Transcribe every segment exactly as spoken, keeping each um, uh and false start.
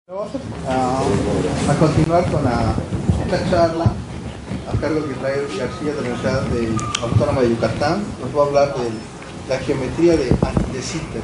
Vamos a, a continuar con la, esta charla a cargo de Israel García de la Universidad de, Autónoma de Yucatán. Nos va a hablar de la geometría de de Sitter.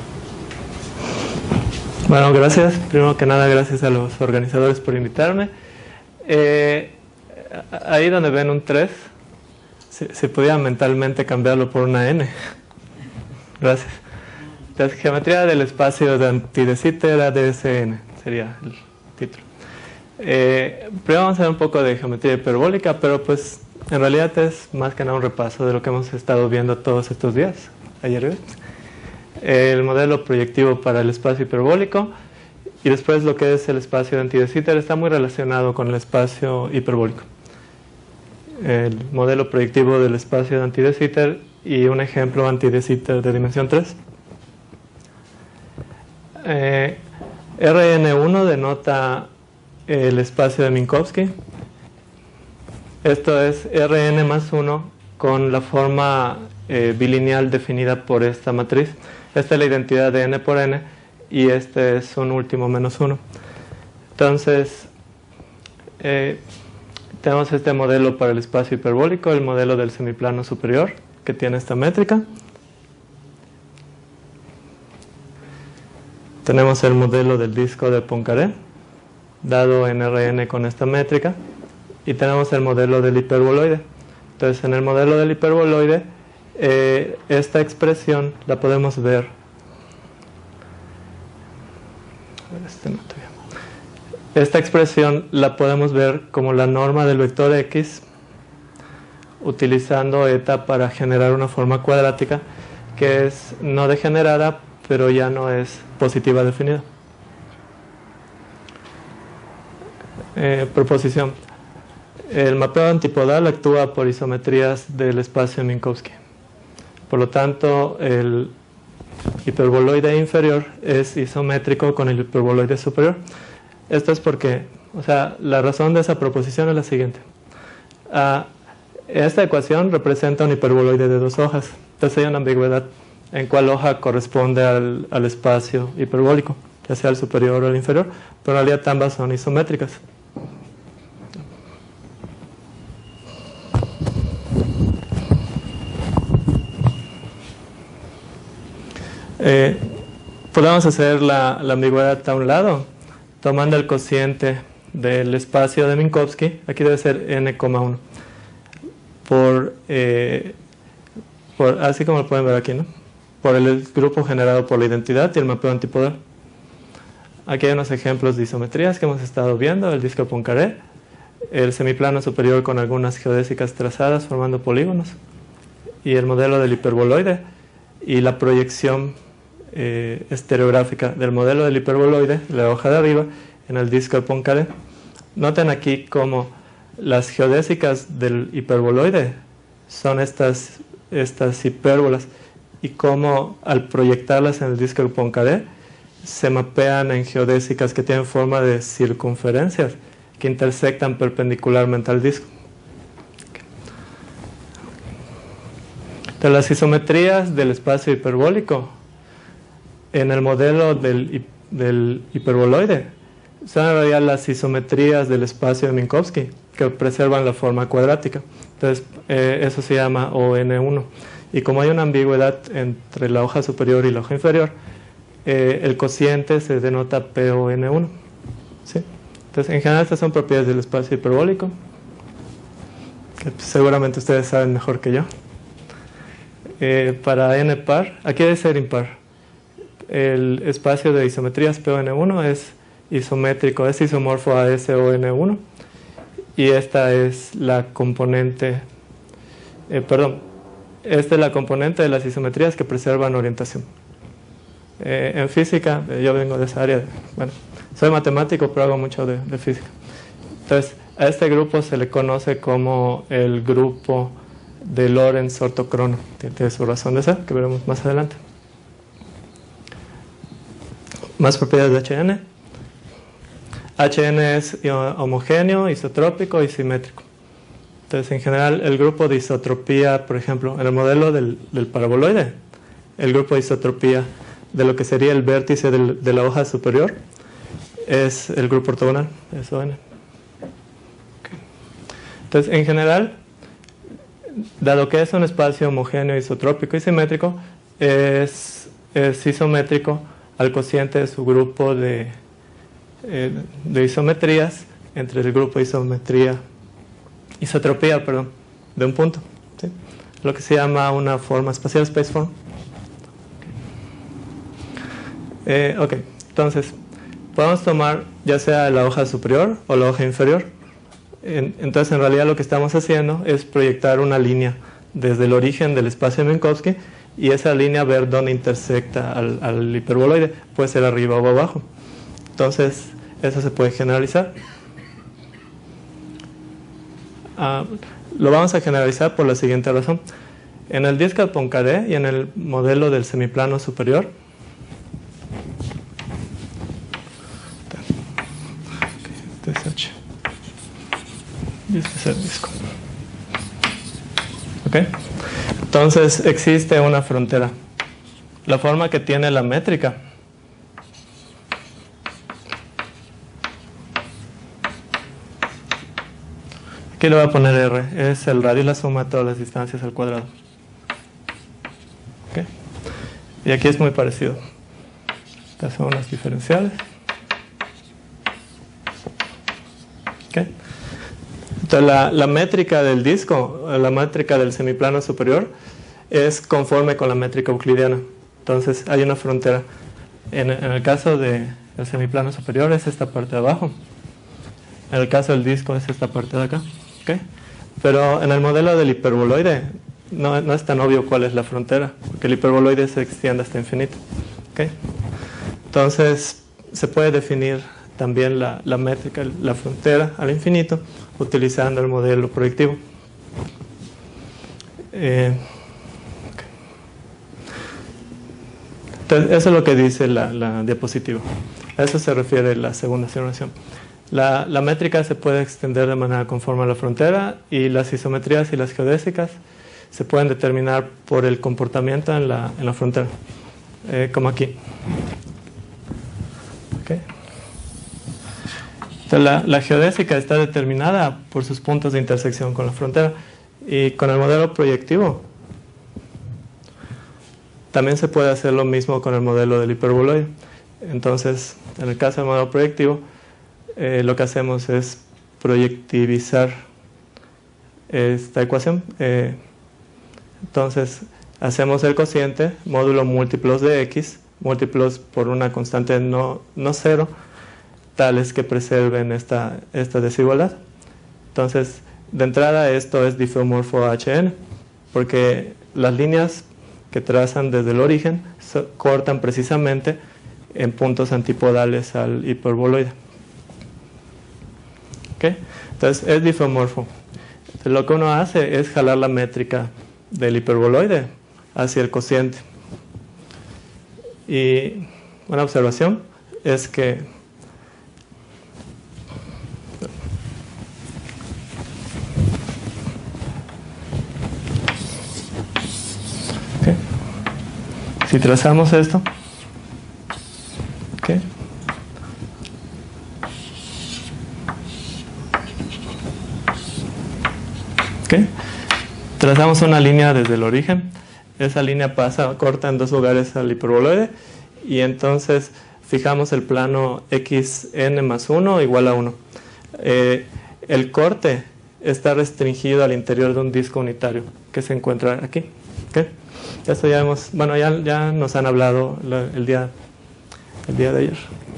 Bueno, gracias. Primero que nada, gracias a los organizadores por invitarme. Eh, ahí donde ven un tres, si, si pudiera mentalmente cambiarlo por una N. Gracias. La geometría del espacio de anti de Sitter A D S N sería el título. Eh, primero vamos a ver un poco de geometría hiperbólica, pero pues en realidad es más que nada un repaso de lo que hemos estado viendo todos estos días, ayer y hoy. El modelo proyectivo para el espacio hiperbólico y después lo que es el espacio de anti de Sitter está muy relacionado con el espacio hiperbólico. El modelo proyectivo del espacio de anti de Sitter y un ejemplo anti de Sitter de dimensión tres. Eh, R N uno denota el espacio de Minkowski. Esto es R N más uno con la forma eh, bilineal definida por esta matriz. Esta es la identidad de n por n y este es un último menos uno. Entonces, eh, tenemos este modelo para el espacio hiperbólico, el modelo del semiplano superior, que tiene esta métrica. Tenemos el modelo del disco de Poincaré, dado en R N con esta métrica. Y tenemos el modelo del hiperboloide. Entonces, en el modelo del hiperboloide, eh, esta expresión la podemos ver. Este no te veo. Esta expresión la podemos ver como la norma del vector X, utilizando eta para generar una forma cuadrática que es no degenerada, pero ya no es positiva definida. Eh, proposición. El mapeo antipodal actúa por isometrías del espacio Minkowski. Por lo tanto, el hiperboloide inferior es isométrico con el hiperboloide superior. Esto es porque, o sea, la razón de esa proposición es la siguiente. Uh, esta ecuación representa un hiperboloide de dos hojas. Entonces hay una ambigüedad en cuál hoja corresponde al, al espacio hiperbólico, ya sea el superior o el inferior, pero en realidad ambas son isométricas. Eh, podemos hacer la, la ambigüedad a un lado, tomando el cociente del espacio de Minkowski, aquí debe ser n, uno, por, eh, por, así como lo pueden ver aquí, ¿no? Por el grupo generado por la identidad y el mapeo antipodal. Aquí hay unos ejemplos de isometrías que hemos estado viendo, el disco Poincaré, el semiplano superior con algunas geodésicas trazadas formando polígonos, y el modelo del hiperboloide, y la proyección eh, estereográfica del modelo del hiperboloide, la hoja de arriba, en el disco de Poincaré. Noten aquí cómo las geodésicas del hiperboloide son estas, estas hipérbolas, y cómo al proyectarlas en el disco de Poincaré se mapean en geodésicas que tienen forma de circunferencias que intersectan perpendicularmente al disco. De las isometrías del espacio hiperbólico en el modelo del, del hiperboloide son en realidad las isometrías del espacio de Minkowski que preservan la forma cuadrática. Entonces eh, eso se llama O N uno. Y como hay una ambigüedad entre la hoja superior y la hoja inferior, eh, el cociente se denota P O N uno. ¿Sí? Entonces, en general, estas son propiedades del espacio hiperbólico, que pues, seguramente ustedes saben mejor que yo. Eh, para n par, aquí debe ser impar. El espacio de isometrías P O N uno es isométrico, es isomorfo a S O N uno. Y esta es la componente, eh, perdón, esta es la componente de las isometrías que preservan orientación. Eh, en física, eh, yo vengo de esa área, de, bueno, soy matemático, pero hago mucho de, de física. Entonces, a este grupo se le conoce como el grupo de Lorentz ortocrono. Tiene, tiene su razón de ser, que veremos más adelante. Más propiedades de H N. H N es homogéneo, isotrópico y simétrico. Entonces, en general, el grupo de isotropía, por ejemplo, en el modelo del, del paraboloide, el grupo de isotropía de lo que sería el vértice del, de la hoja superior es el grupo ortogonal, S O N. Okay. Entonces, en general, dado que es un espacio homogéneo, isotrópico y simétrico, es, es isométrico al cociente de su grupo de, eh, de isometrías entre el grupo de isometría, isotropía, perdón, de un punto, ¿sí? Lo que se llama una forma espacial, spaceform. Eh, ok, entonces podemos tomar ya sea la hoja superior o la hoja inferior. En, entonces en realidad lo que estamos haciendo es proyectar una línea desde el origen del espacio de Minkowski y esa línea ver dónde intersecta al, al hiperboloide, puede ser arriba o abajo. Entonces eso se puede generalizar. Uh, lo vamos a generalizar por la siguiente razón. En el disco de Poincaré y en el modelo del semiplano superior, este es H y este es el disco. ¿Ok? Entonces existe una frontera. La forma que tiene la métrica aquí le voy a poner R, es el radio y la suma de todas las distancias al cuadrado. ¿Okay? Y aquí es muy parecido. Estas son las diferenciales. ¿Okay? Entonces la, la métrica del disco, la métrica del semiplano superior, es conforme con la métrica euclidiana. Entonces hay una frontera. En, en el caso del semiplano superior es esta parte de abajo. En el caso del disco es esta parte de acá. ¿Okay? Pero en el modelo del hiperboloide no, no es tan obvio cuál es la frontera, porque el hiperboloide se extiende hasta infinito. ¿Okay? Entonces se puede definir también la, la métrica, la frontera al infinito, utilizando el modelo proyectivo. Eh, okay. Entonces eso es lo que dice la, la diapositiva. A eso se refiere la segunda simulación. La, la métrica se puede extender de manera conforme a la frontera y las isometrías y las geodésicas se pueden determinar por el comportamiento en la, en la frontera, eh, como aquí. Okay. Entonces, la, la geodésica está determinada por sus puntos de intersección con la frontera y con el modelo proyectivo también se puede hacer lo mismo con el modelo del hiperboloide. Entonces, en el caso del modelo proyectivo, Eh, lo que hacemos es proyectivizar esta ecuación. Eh, entonces hacemos el cociente módulo múltiplos de x, múltiplos por una constante no, no cero, tales que preserven esta, esta desigualdad. Entonces de entrada esto es diffeomorfo a H N, porque las líneas que trazan desde el origen so, cortan precisamente en puntos antipodales al hiperboloide. ¿Okay? Entonces es difeomorfo. Entonces, lo que uno hace es jalar la métrica del hiperboloide hacia el cociente. Y una observación es que ¿okay? Si trazamos esto, ¿okay? ¿Okay? Trazamos una línea desde el origen. Esa línea pasa, corta en dos lugares al hiperboloide y entonces fijamos el plano xn más uno igual a uno. Eh, el corte está restringido al interior de un disco unitario que se encuentra aquí. ¿Okay? Esto ya hemos, bueno, ya, ya nos han hablado la, el, día, el día de ayer.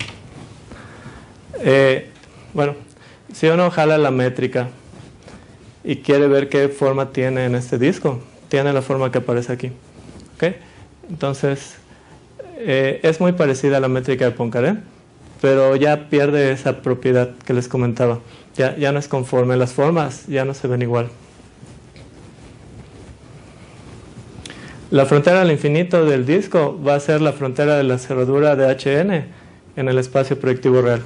Eh, bueno, si uno jala la métrica y quiere ver qué forma tiene en este disco, tiene la forma que aparece aquí. ¿Okay? Entonces, eh, es muy parecida a la métrica de Poincaré, pero ya pierde esa propiedad que les comentaba. Ya, ya no es conforme, las formas ya no se ven igual. La frontera al infinito del disco va a ser la frontera de la cerradura de H N en el espacio proyectivo real.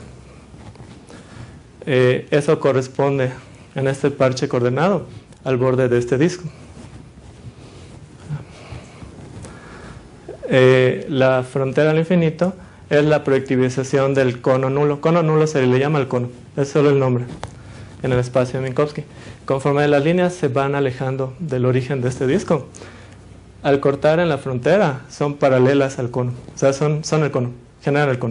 Eh, eso corresponde en este parche coordenado al borde de este disco. Eh, la frontera al infinito es la proyectivización del cono nulo. Cono nulo se le llama al cono, es solo el nombre en el espacio de Minkowski. Conforme las líneas se van alejando del origen de este disco, al cortar en la frontera son paralelas al cono, o sea, son, son el cono, generan el cono.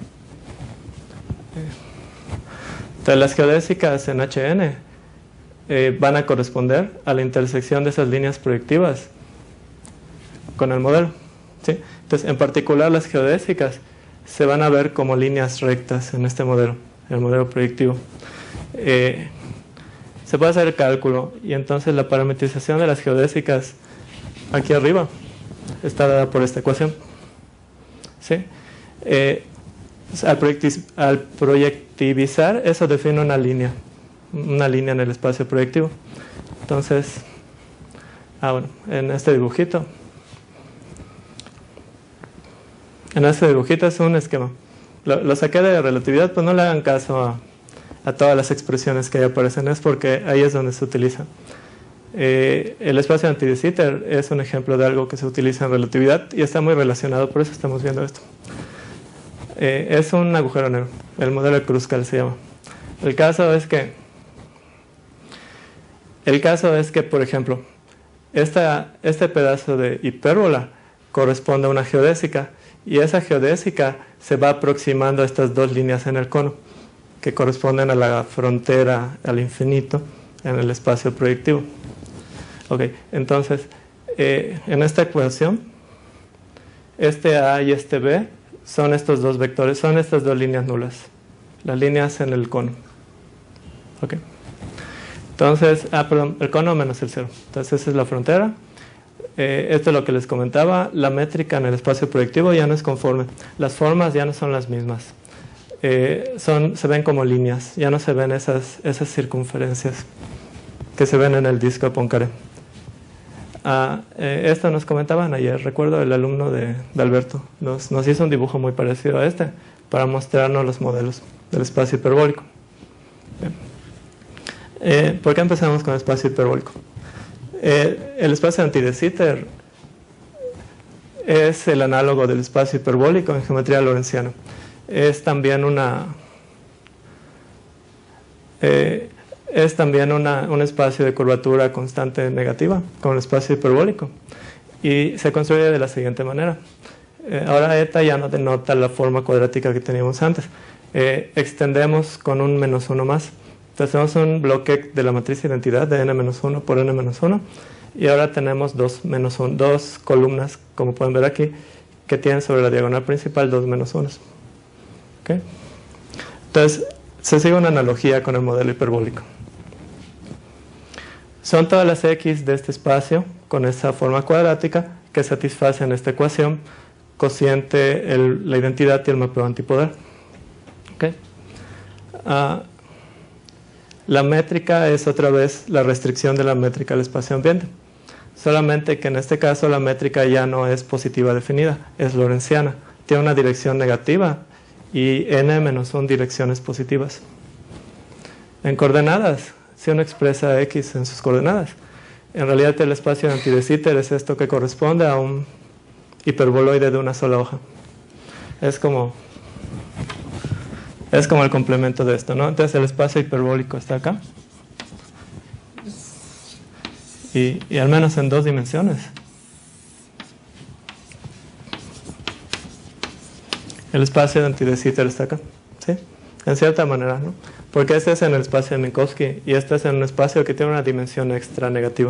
Entonces las geodésicas en H N eh, van a corresponder a la intersección de esas líneas proyectivas con el modelo, ¿sí? Entonces, en particular las geodésicas se van a ver como líneas rectas en este modelo, el modelo proyectivo. Eh, se puede hacer el cálculo y entonces la parametrización de las geodésicas aquí arriba está dada por esta ecuación, ¿sí? Eh, al, proyecti al proyectivizar, eso define una línea, una línea en el espacio proyectivo. Entonces, ah, bueno, en este dibujito, en este dibujito es un esquema. Lo, lo saqué de relatividad, pues no le hagan caso a, a todas las expresiones que ahí aparecen, es porque ahí es donde se utiliza. Eh, el espacio anti de Sitter es un ejemplo de algo que se utiliza en relatividad y está muy relacionado, por eso estamos viendo esto. Eh, es un agujero negro, el modelo de Kruskal se llama. El caso es que, el caso es que, por ejemplo, esta, este pedazo de hipérbola corresponde a una geodésica y esa geodésica se va aproximando a estas dos líneas en el cono que corresponden a la frontera, al infinito, en el espacio proyectivo. Ok, entonces, eh, en esta ecuación, este A y este B son estos dos vectores, son estas dos líneas nulas, las líneas en el cono. Ok, entonces, ah, perdón, el cono menos el cero. Entonces, esa es la frontera. Eh, esto es lo que les comentaba, la métrica en el espacio proyectivo ya no es conforme, las formas ya no son las mismas. Eh, son, se ven como líneas, ya no se ven esas, esas circunferencias que se ven en el disco de Poincaré. Ah, eh, esto nos comentaban ayer, recuerdo el alumno de, de Alberto, nos, nos hizo un dibujo muy parecido a este para mostrarnos los modelos del espacio hiperbólico. Eh, ¿Por qué empezamos con el espacio hiperbólico? Eh, el espacio anti de Sitter es el análogo del espacio hiperbólico en geometría lorentziana. Es también una eh, es también una, un espacio de curvatura constante negativa con el espacio hiperbólico y se construye de la siguiente manera. Eh, ahora eta ya no denota la forma cuadrática que teníamos antes. Eh, extendemos con un menos uno más. Entonces tenemos un bloque de la matriz de identidad de n menos uno por n menos uno y ahora tenemos dos, menos uno, dos columnas, como pueden ver aquí, que tienen sobre la diagonal principal dos menos unos. ¿Okay? Entonces se sigue una analogía con el modelo hiperbólico. Son todas las x de este espacio con esa forma cuadrática que satisfacen esta ecuación, cociente, el, la identidad y el mapeo antipoder. ¿Okay? Uh, La métrica es otra vez la restricción de la métrica al espacio ambiente. Solamente que en este caso la métrica ya no es positiva definida, es lorentziana. Tiene una dirección negativa y n menos uno direcciones positivas. En coordenadas, si uno expresa x en sus coordenadas, en realidad el espacio anti de Sitter es esto que corresponde a un hiperboloide de una sola hoja. Es como... Es como el complemento de esto, ¿no? Entonces el espacio hiperbólico está acá. Y, y al menos en dos dimensiones. El espacio de anti de Sitter está acá, ¿sí? En cierta manera, ¿no? Porque este es en el espacio de Minkowski y este es en un espacio que tiene una dimensión extra negativa.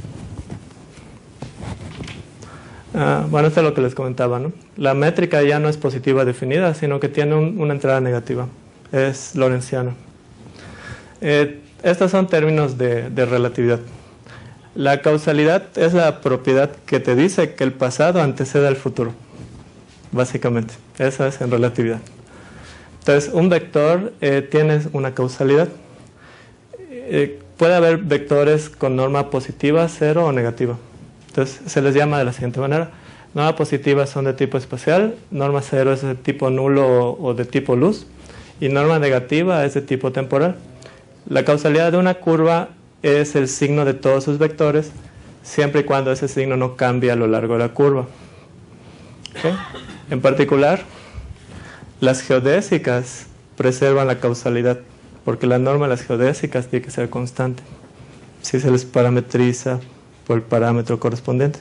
Ah, bueno, esto es lo que les comentaba, ¿no? La métrica ya no es positiva definida, sino que tiene un, una entrada negativa. Es lorentziana. Eh, estos son términos de, de relatividad. La causalidad es la propiedad que te dice que el pasado antecede al futuro. Básicamente. Eso es en relatividad. Entonces, un vector eh, tiene una causalidad. Eh, puede haber vectores con norma positiva, cero o negativa. Entonces se les llama de la siguiente manera. Norma positiva son de tipo espacial, norma cero es de tipo nulo o, o de tipo luz, y norma negativa es de tipo temporal. La causalidad de una curva es el signo de todos sus vectores, siempre y cuando ese signo no cambie a lo largo de la curva. ¿Okay? En particular, las geodésicas preservan la causalidad, porque la norma de las geodésicas tiene que ser constante si se les parametriza por el parámetro correspondiente.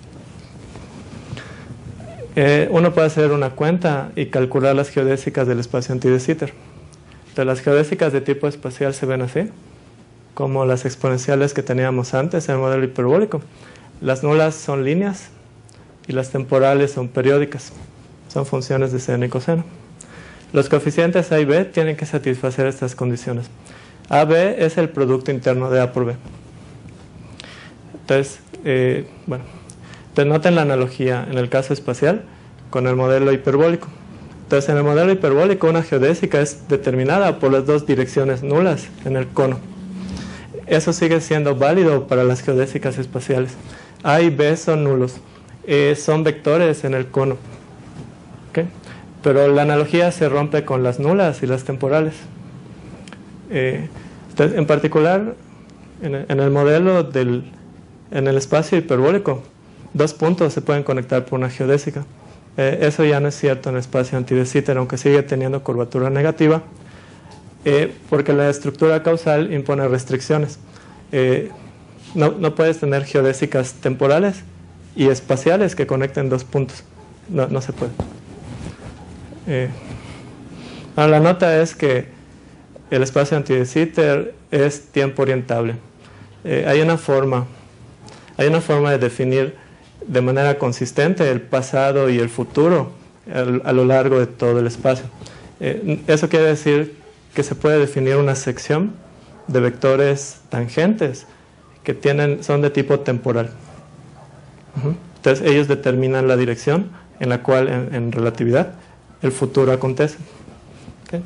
Eh, uno puede hacer una cuenta y calcular las geodésicas del espacio anti de Sitter. Entonces, las geodésicas de tipo espacial se ven así, como las exponenciales que teníamos antes en el modelo hiperbólico. Las nulas son líneas y las temporales son periódicas, son funciones de seno y coseno. Los coeficientes A y B tienen que satisfacer estas condiciones. A B es el producto interno de A por B. Entonces, eh, bueno, entonces noten la analogía en el caso espacial con el modelo hiperbólico. Entonces, en el modelo hiperbólico una geodésica es determinada por las dos direcciones nulas en el cono. Eso sigue siendo válido para las geodésicas espaciales. A y B son nulos, eh, son vectores en el cono. ¿Okay? Pero la analogía se rompe con las nulas y las temporales. Eh, entonces, en particular, en el, en el modelo del en el espacio hiperbólico, dos puntos se pueden conectar por una geodésica. Eh, eso ya no es cierto en el espacio anti de Sitter, aunque sigue teniendo curvatura negativa, eh, porque la estructura causal impone restricciones. Eh, no, no puedes tener geodésicas temporales y espaciales que conecten dos puntos. No, no se puede. Eh, ahora, la nota es que el espacio anti de Sitter es tiempo orientable. Eh, hay una forma, hay una forma de definir de manera consistente el pasado y el futuro a, a lo largo de todo el espacio. Eh, eso quiere decir que se puede definir una sección de vectores tangentes que tienen, son de tipo temporal. Uh-huh. Entonces ellos determinan la dirección en la cual en, en relatividad el futuro acontece. ¿Okay?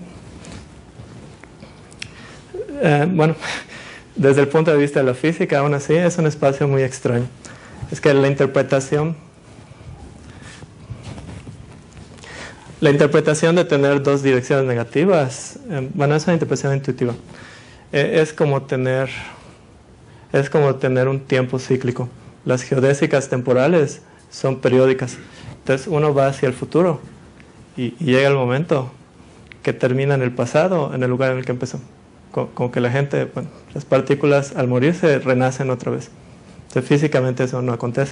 Eh, bueno, desde el punto de vista de la física, aún así es un espacio muy extraño. Es que la interpretación la interpretación de tener dos direcciones negativas, eh, bueno, es una interpretación intuitiva, eh, es como tener es como tener un tiempo cíclico. Las geodésicas temporales son periódicas, entonces uno va hacia el futuro y, y llega el momento que termina en el pasado, en el lugar en el que empezó, como, como que la gente, bueno, las partículas al morirse renacen otra vez. Entonces, físicamente eso no acontece.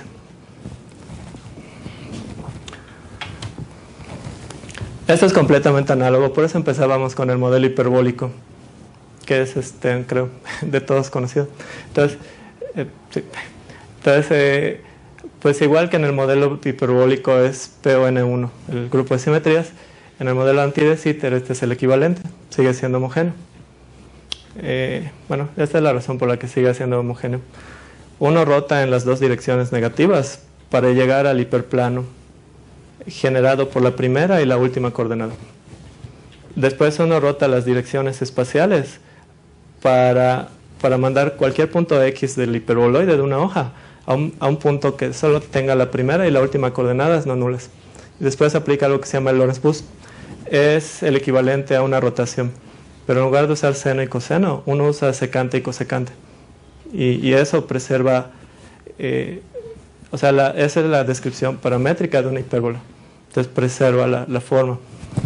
Esto es completamente análogo, por eso empezábamos con el modelo hiperbólico, que es, este, creo, de todos conocido. Entonces, eh, sí. Entonces eh, pues igual que en el modelo hiperbólico es P O N uno, el grupo de simetrías, en el modelo anti de Sitter este es el equivalente, sigue siendo homogéneo. Eh, bueno, esta es la razón por la que sigue siendo homogéneo. Uno rota en las dos direcciones negativas para llegar al hiperplano generado por la primera y la última coordenada. Después uno rota las direcciones espaciales para, para mandar cualquier punto X del hiperboloide de una hoja a un, a un punto que solo tenga la primera y la última coordenadas no nulas. Y después aplica algo que se llama el Lorentz boost. Es el equivalente a una rotación, pero en lugar de usar seno y coseno, uno usa secante y cosecante. Y, y eso preserva, eh, o sea, la, esa es la descripción paramétrica de una hipérbola. Entonces preserva la, la forma.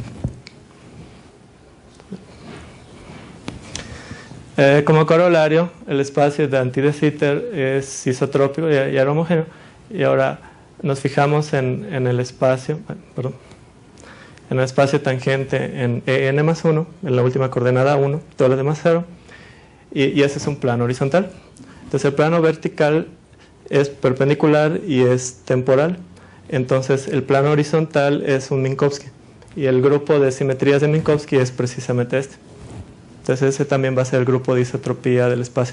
Eh, como corolario, el espacio de anti de Sitter es isotrópico y, y era homogéneo. Y ahora nos fijamos en, en el espacio, perdón, en el espacio tangente en E n más uno, en la última coordenada uno, todo lo demás cero. Y, y ese es un plano horizontal. Entonces el plano vertical es perpendicular y es temporal. Entonces el plano horizontal es un Minkowski. Y el grupo de simetrías de Minkowski es precisamente este. Entonces ese también va a ser el grupo de isotropía del espacio.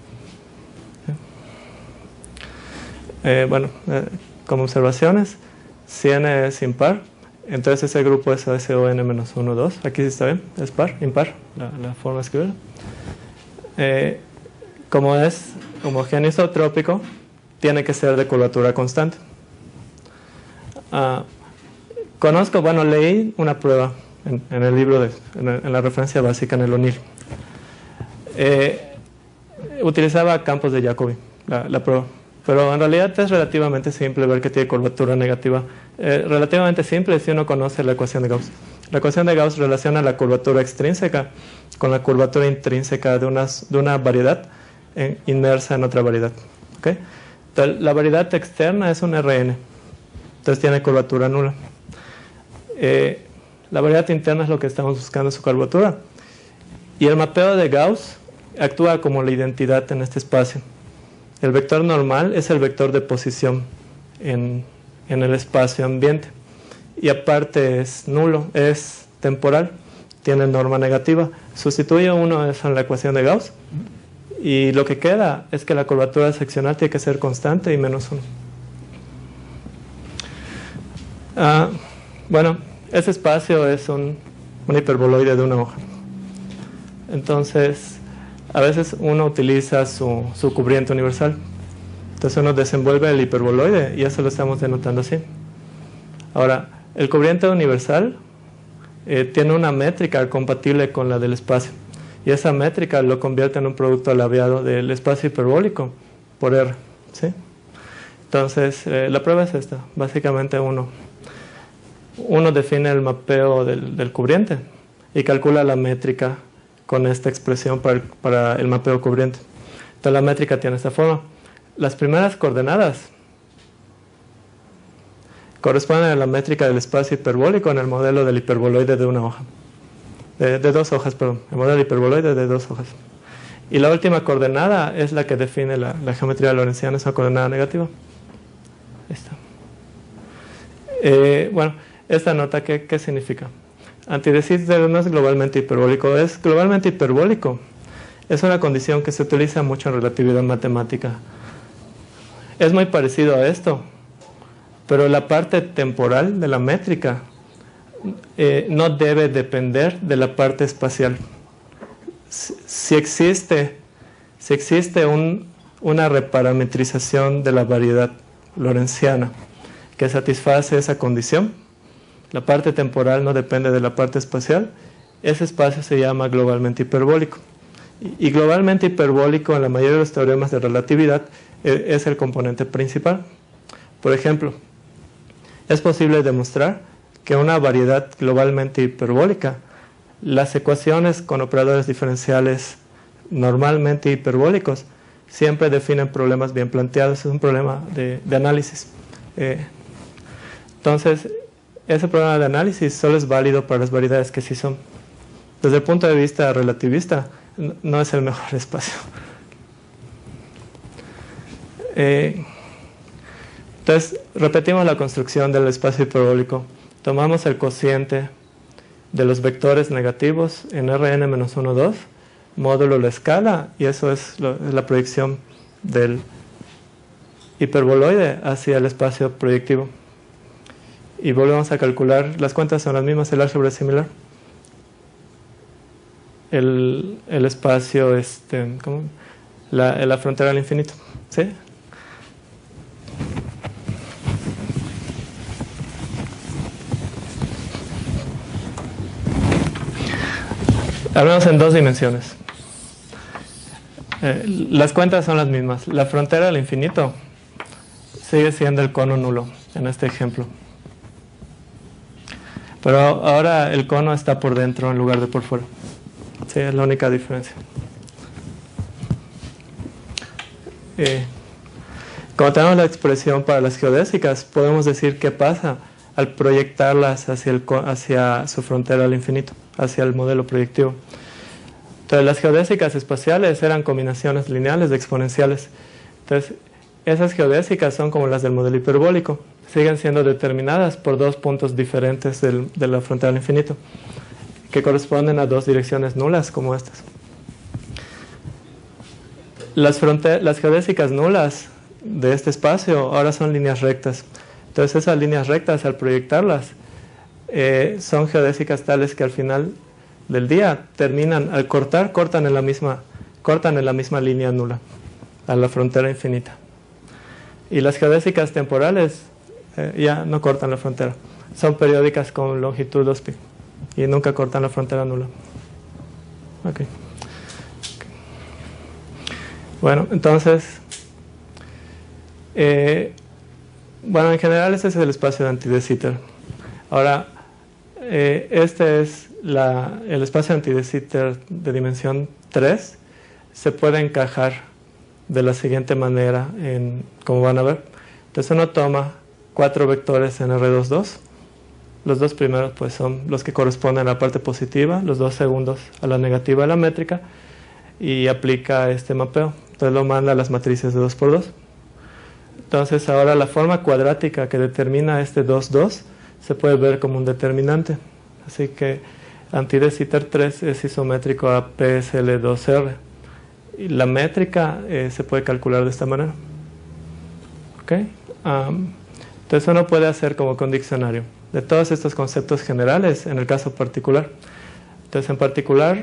Eh, bueno, eh, como observaciones, si n es impar, entonces ese grupo es S O n menos uno, dos. Aquí sí está bien, es par, impar, la, la forma de escribirlo. Eh, como es homogéneo isotrópico, tiene que ser de curvatura constante. Uh, conozco, bueno, leí una prueba en, en el libro, de, en, el, en la referencia básica en el ONIR. Eh, utilizaba campos de Jacobi, la, la prueba, pero en realidad es relativamente simple ver que tiene curvatura negativa. Eh, relativamente simple si uno conoce la ecuación de Gauss. La ecuación de Gauss relaciona la curvatura extrínseca con la curvatura intrínseca de, unas, de una variedad en, inmersa en otra variedad. ¿Okay? Entonces, la variedad externa es un R N, entonces tiene curvatura nula. Eh, la variedad interna es lo que estamos buscando, su curvatura. Y el mapeo de Gauss actúa como la identidad en este espacio. El vector normal es el vector de posición en, en el espacio ambiente. Y aparte es nulo, es temporal, tiene norma negativa. Sustituye uno eso en la ecuación de Gauss y lo que queda es que la curvatura seccional tiene que ser constante y menos uno. Ah, bueno, ese espacio es un, un hiperboloide de una hoja. Entonces, a veces uno utiliza su, su cubriente universal. Entonces uno desenvuelve el hiperboloide y eso lo estamos denotando así. Ahora, el cubriente universal eh, tiene una métrica compatible con la del espacio. Y esa métrica lo convierte en un producto alabeado del espacio hiperbólico por R. ¿Sí? Entonces, eh, la prueba es esta. Básicamente uno, uno define el mapeo del, del cubriente y calcula la métrica con esta expresión para el, para el mapeo cubriente. Entonces la métrica tiene esta forma. Las primeras coordenadas corresponden a la métrica del espacio hiperbólico en el modelo del hiperboloide de una hoja. De, de dos hojas, perdón. El modelo hiperboloide de dos hojas. Y la última coordenada es la que define la, la geometría lorentziana, es una coordenada negativa. Esta. Eh, bueno, esta nota, ¿qué, qué significa? Anti de Sitter no es globalmente hiperbólico, es globalmente hiperbólico. Es una condición que se utiliza mucho en relatividad matemática. Es muy parecido a esto, pero la parte temporal de la métrica eh, no debe depender de la parte espacial. Si, si existe, si existe un, una reparametrización de la variedad lorentziana que satisface esa condición, la parte temporal no depende de la parte espacial, ese espacio se llama globalmente hiperbólico. Y, y globalmente hiperbólico en la mayoría de los teoremas de relatividad eh, es el componente principal. Por ejemplo, es posible demostrar que una variedad globalmente hiperbólica, las ecuaciones con operadores diferenciales normalmente hiperbólicos siempre definen problemas bien planteados. Es un problema de, de análisis. Eh, entonces, ese problema de análisis solo es válido para las variedades que sí son. Desde el punto de vista relativista, no es el mejor espacio. Eh, entonces, repetimos la construcción del espacio hiperbólico. Tomamos el cociente de los vectores negativos en R N menos uno, dos, módulo la escala, y eso es, lo, es la proyección del hiperboloide hacia el espacio proyectivo. Y volvemos a calcular, las cuentas son las mismas, el álgebra es similar. El, el espacio, este, ¿cómo? La, la frontera al infinito, ¿sí? Hablamos en dos dimensiones. Eh, las cuentas son las mismas. La frontera al infinito sigue siendo el cono nulo en este ejemplo. Pero ahora el cono está por dentro en lugar de por fuera. Sí, es la única diferencia. Eh, como tenemos la expresión para las geodésicas, podemos decir qué pasa al proyectarlas hacia, el, hacia su frontera al infinito, hacia el modelo proyectivo. Entonces, las geodésicas espaciales eran combinaciones lineales de exponenciales. Entonces, esas geodésicas son como las del modelo hiperbólico. Siguen siendo determinadas por dos puntos diferentes del, de la frontera al infinito, que corresponden a dos direcciones nulas como estas. Las, las geodésicas nulas de este espacio ahora son líneas rectas. Entonces esas líneas rectas, al proyectarlas, eh, son geodésicas tales que al final del día terminan, al cortar, cortan en la misma, cortan en la misma línea nula, a la frontera infinita. Y las geodésicas temporales eh, ya no cortan la frontera. Son periódicas con longitud dos pi y nunca cortan la frontera nula. Okay. Bueno, entonces, eh, bueno, en general ese es el espacio de anti de Sitter. Ahora, eh, este es la, el espacio anti de Sitter de dimensión tres. Se puede encajar de la siguiente manera, en, como van a ver. Entonces uno toma cuatro vectores en R dos dos. Los dos primeros pues son los que corresponden a la parte positiva, los dos segundos a la negativa de la métrica, y aplica este mapeo. Entonces lo manda a las matrices de dos por dos. Entonces ahora la forma cuadrática que determina este dos dos se puede ver como un determinante. Así que anti de Sitter tres es isométrico a P S L dos R. Y la métrica eh, se puede calcular de esta manera. ¿Okay? Um, entonces uno puede hacer como con diccionario de todos estos conceptos generales en el caso particular. Entonces en particular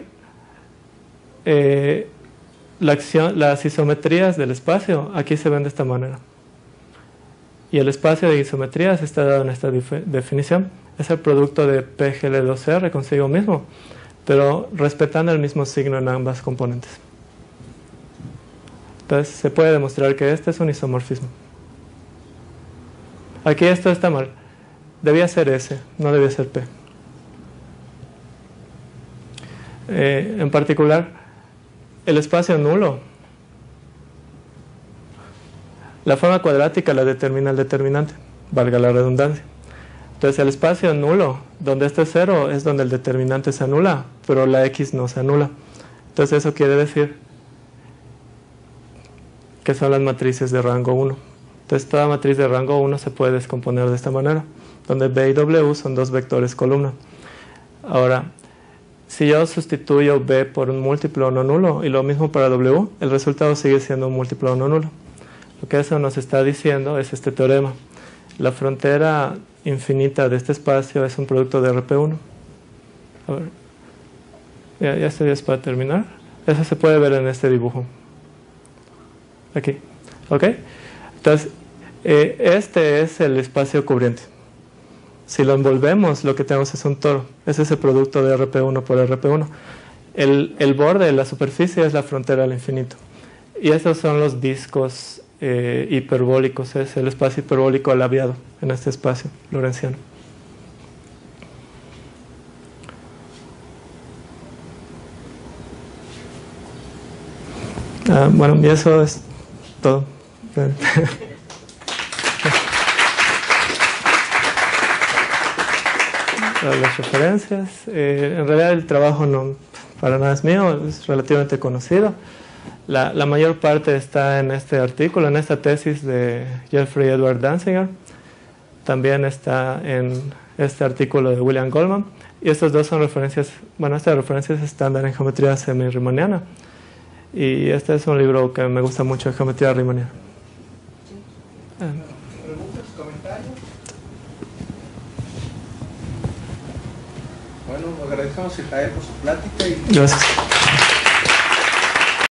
eh, la acción, las isometrías del espacio aquí se ven de esta manera. Y el espacio de isometrías está dado en esta definición. Es el producto de P G L dos R consigo mismo, pero respetando el mismo signo en ambas componentes. Entonces se puede demostrar que este es un isomorfismo. Aquí esto está mal. Debía ser S, no debía ser P. Eh, en particular, el espacio nulo. La forma cuadrática la determina el determinante, valga la redundancia. Entonces el espacio nulo, donde este es cero, es donde el determinante se anula, pero la X no se anula. Entonces eso quiere decir que son las matrices de rango uno. Entonces toda matriz de rango uno se puede descomponer de esta manera, donde B y W son dos vectores columna. Ahora, si yo sustituyo B por un múltiplo no nulo, y lo mismo para W, el resultado sigue siendo un múltiplo no nulo. Lo que eso nos está diciendo es este teorema. La frontera infinita de este espacio es un producto de R P uno. A ver. Ya, ya estoy es para terminar. Eso se puede ver en este dibujo. Aquí. ¿Ok? Entonces, eh, este es el espacio cubriente. Si lo envolvemos, lo que tenemos es un toro. Ese es el producto de R P uno por R P uno. El, el borde, la superficie, es la frontera al infinito. Y esos son los discos eh, hiperbólicos. Es el espacio hiperbólico alabiado en este espacio lorentziano. Ah, bueno, y eso es todo. Las referencias, eh, en realidad el trabajo no para nada es mío, es relativamente conocido. La, la mayor parte está en este artículo, en esta tesis de Jeffrey Edward Danziger. También está en este artículo de William Goldman. Y estos dos son referencias, bueno, esta referencia es estándar en geometría semi-riemanniana. Y este es un libro que me gusta mucho de geometría riemanniana. ¿Preguntas, comentarios? Bueno, agradecemos a Jael por su plática y gracias.